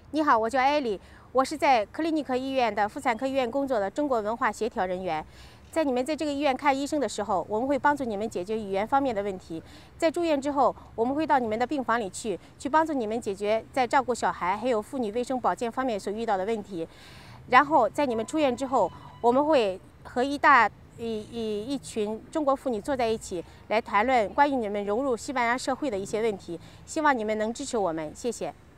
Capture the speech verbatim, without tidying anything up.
你好，我叫艾丽，我是在克林尼克医院的妇产科医院工作的中国文化协调人员。在你们在这个医院看医生的时候，我们会帮助你们解决语言方面的问题。在住院之后，我们会到你们的病房里去，去帮助你们解决在照顾小孩还有妇女卫生保健方面所遇到的问题。然后在你们出院之后，我们会和一大一一一群中国妇女坐在一起，来谈论关于你们融入西班牙社会的一些问题。希望你们能支持我们，谢谢。